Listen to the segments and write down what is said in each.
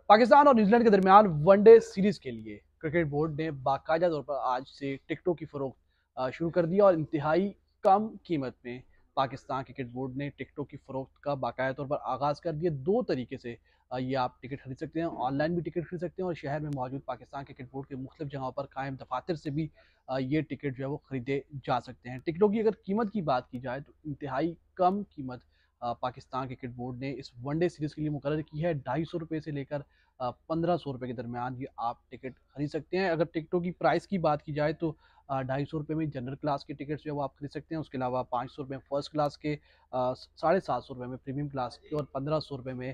पाकिस्तान और न्यूजीलैंड के दरमियान वनडे सीरीज के लिए क्रिकेट बोर्ड ने बाकायदा तौर पर आज से टिकटों की फरोख्त शुरू कर दिया और इंतहाई कम कीमत में पाकिस्तान क्रिकेट बोर्ड ने टिकटों की फरोख्त का बाकायदा तौर पर आगाज़ कर दिया। दो तरीके से ये आप टिकट खरीद सकते हैं, ऑनलाइन भी टिकट खरीद सकते हैं और शहर में मौजूद पाकिस्तान क्रिकेट बोर्ड के मुख्तलिफ जगहों पर कायम दफातर से भी ये टिकट जो है वो खरीदे जा सकते हैं। टिकटों की अगर कीमत की बात की जाए तो इंतहाई कम कीमत पाकिस्तान क्रिकेट बोर्ड ने इस वनडे सीरीज के लिए मुकर्रर की है। 250 रुपये से लेकर 1500 रुपये के दरमियान ये आप टिकट खरीद सकते हैं। अगर टिकटों की प्राइस की बात की जाए तो 250 रुपये में जनरल क्लास के टिकट जो है वो आप खरीद सकते हैं। उसके अलावा 500 रुपये फर्स्ट क्लास के, 750 रुपये में प्रीमियम क्लास के और 1500 रुपये में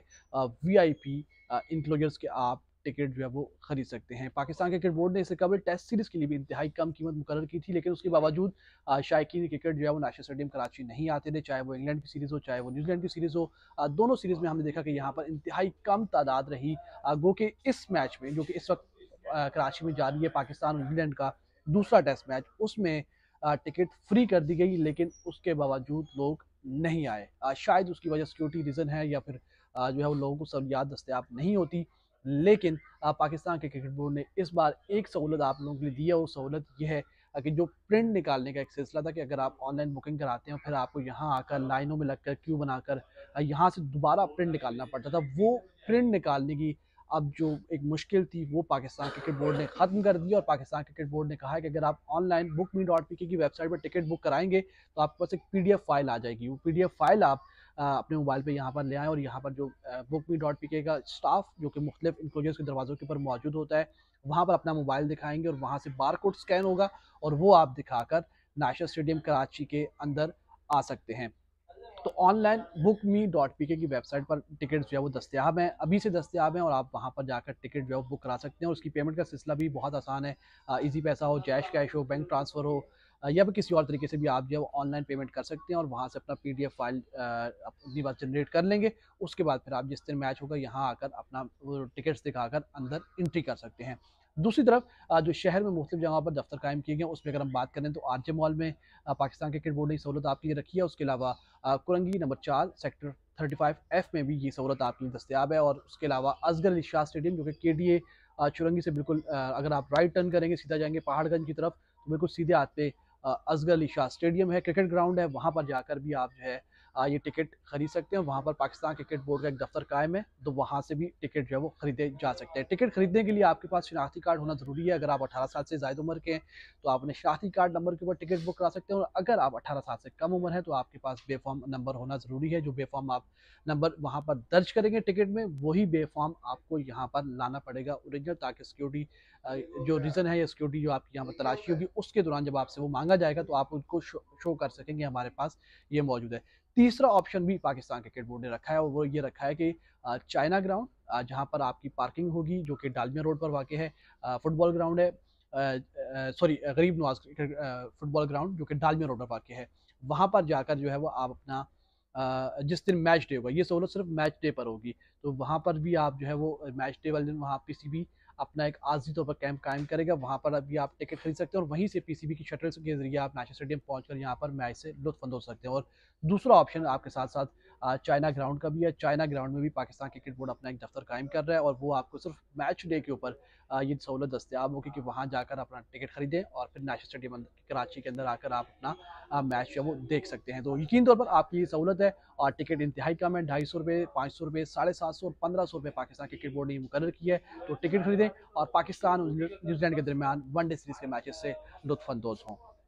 VIP इंक्लोजर्स के आप टिकट जो है वो खरीद सकते हैं। पाकिस्तान क्रिकेट बोर्ड ने इससे कबल टेस्ट सीरीज के लिए भी इंतहाई कम कीमत मुकर्रर की थी, लेकिन उसके बावजूद शायकीन क्रिकेट जो है वो नेशनल स्टेडियम कराची नहीं आते थे, चाहे वो इंग्लैंड की सीरीज़ हो चाहे वो न्यूजीलैंड की सीरीज़ हो। दोनों सीरीज़ में हमने देखा कि यहाँ पर इंतहाई कम तादाद रही। गो कि इस मैच में जो कि इस वक्त कराची में जारी है, पाकिस्तान और न्यूजीलैंड का दूसरा टेस्ट मैच, उसमें टिकट फ्री कर दी गई, लेकिन उसके बावजूद लोग नहीं आए। शायद उसकी वजह सिक्योरिटी रीज़न है या फिर जो है वो लोगों को सहूलियात दस्तयाब नहीं होती। लेकिन पाकिस्तान के क्रिकेट बोर्ड ने इस बार एक सहूलत आप लोगों के लिए दी है। वो सहूलत ये है कि जो प्रिंट निकालने का एक सिलसिला था कि अगर आप ऑनलाइन बुकिंग कराते हैं फिर आपको यहाँ आकर लाइनों में लगकर क्यू बनाकर यहाँ से दोबारा प्रिंट निकालना पड़ता था, वो प्रिंट निकालने की अब जो एक मुश्किल थी वो पाकिस्तान क्रिकेट बोर्ड ने ख़त्म कर दी। और पाकिस्तान क्रिकेट बोर्ड ने कहा है कि अगर आप ऑनलाइन bookme.pk की वेबसाइट पर टिकट बुक कराएंगे तो आपके पास एक PDF फाइल आ जाएगी। वो PDF फाइल आप अपने मोबाइल पे यहाँ पर ले आएँ और यहाँ पर जो bookme.pk का स्टाफ जो कि मुख्तलिफ इंक्लोजर्स के दरवाज़ों के ऊपर मौजूद होता है, वहाँ पर अपना मोबाइल दिखाएंगे और वहाँ से बारकोड स्कैन होगा और वो आप दिखाकर नेशनल स्टेडियम कराची के अंदर आ सकते हैं। तो ऑनलाइन bookme.pk की वेबसाइट पर टिकट जो है वो दस्तयाब हैं, अभी से दस्तयाब हैं और आप वहाँ पर जाकर टिकट जो है वो बुक करा सकते हैं। और उसकी पेमेंट का सिलसिला भी बहुत आसान है। ईज़ी पैसा हो, जैश कैश हो, बैंक ट्रांसफ़र हो, या फिर किसी और तरीके से भी आप जो है वो ऑनलाइन पेमेंट कर सकते हैं और वहाँ से अपना PDF फाइल अपनी बात जनरेट कर लेंगे। उसके बाद फिर आप जिस दिन मैच होगा यहाँ आकर अपना वो टिकट्स दिखाकर अंदर एंट्री कर सकते हैं। दूसरी तरफ जो शहर में मुख्तलिफ जगहों पर दफ्तर कायम किए गए हैं, उसमें अगर हम बात करें तो RJ मॉल में पाकिस्तान क्रिकेट बोर्ड ने सहूलत आपके लिए रखी है। उसके अलावा कुरंगी नंबर 4 सेक्टर 35F में भी ये सहूलत आपके लिए दस्तयाब है। और उसके अलावा असगर अली शाह स्टेडियम जो कि KDA चुरंगी से बिल्कुल अगर आप राइट टर्न करेंगे सीधा जाएंगे पहाड़गंज की तरफ तो बिल्कुल सीधे हाथ पे असगर अली शाह स्टेडियम है, क्रिकेट ग्राउंड है, वहाँ पर जाकर भी आप जो है ये टिकट खरीद सकते हैं। वहाँ पर पाकिस्तान क्रिकेट बोर्ड का एक दफ्तर कायम है, तो वहाँ से भी टिकट जो है वो खरीदे जा सकते हैं। टिकट खरीदने के लिए आपके पास शनाख्ती कार्ड होना ज़रूरी है। अगर आप 18 साल से ज़ायद उम्र के हैं तो आप अपने शनाख्ती कार्ड नंबर के ऊपर टिकट बुक करा सकते हैं और अगर आप 18 साल से कम उम्र है तो आपके पास बेफॉर्म नंबर होना ज़रूरी है। जो बेफॉर्म आप नंबर वहाँ पर दर्ज करेंगे टिकट में, वही बेफॉर्म आपको यहाँ पर लाना पड़ेगा ओरिजिनल, ताकि सिक्योरिटी जो रीज़न है या सिक्योरिटी जो आपकी यहाँ पर तलाशी होगी उसके दौरान जब आपसे वो मांगा जाएगा तो आप उनको शो कर सकेंगे हमारे पास ये मौजूद है। तीसरा ऑप्शन भी पाकिस्तान क्रिकेट बोर्ड ने रखा है और वो ये रखा है कि चाइना ग्राउंड, जहाँ पर आपकी पार्किंग होगी जो कि डालमिया रोड पर वाक़ है। फुटबॉल ग्राउंड है, सॉरी गरीब नवाज फुटबॉल ग्राउंड जो कि डालमिया रोड पर वाक़ है। वहाँ पर जाकर जो है वो आप अपना जिस दिन मैच डे होगा, ये सहूलत सिर्फ मैच डे पर होगी, तो वहाँ पर भी आप जो है वो मैच डे वाले दिन वहाँ PCB अपना एक आर्जी तौर पर कैंप कायम करेगा। वहाँ पर अभी आप टिकट खरीद सकते हैं और वहीं से PCB की शटल्स के ज़रिए आप नेशनल स्टेडियम पहुँचकर यहाँ पर मैच से लुत्फ़ अंदोज़ सकते हैं। और दूसरा ऑप्शन आपके साथ-साथ चाइना ग्राउंड का भी है। चाइना ग्राउंड में भी पाकिस्तान क्रिकेट बोर्ड अपना एक दफ्तर कायम कर रहा है और वो आपको सिर्फ मैच डे के ऊपर ये सहूलत दस्तयाब होगी कि वहाँ जाकर अपना टिकट खरीदें और फिर नेशनल स्टेडियम कराची के अंदर आकर आप अपना मैच जो है वो देख सकते हैं। तो यकीन तौर पर आपकी ये सहूलत है और टिकट इंतहाई कम है, 250 रुपये, 500 रुपये, 750 और 1500 रुपये पाकिस्तान क्रिकेट बोर्ड ने मुकर्रर किया है। तो टिकट खरीदें और पाकिस्तान और न्यूजीलैंड के दरमियान वनडे सीरीज़ के मैचेस से लुत्फ़ अंदोज़ हों।